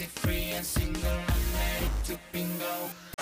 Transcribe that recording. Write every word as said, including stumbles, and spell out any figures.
sexy, free and single. I'm ready to bingo.